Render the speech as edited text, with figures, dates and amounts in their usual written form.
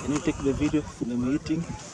Can you take the video of them eating?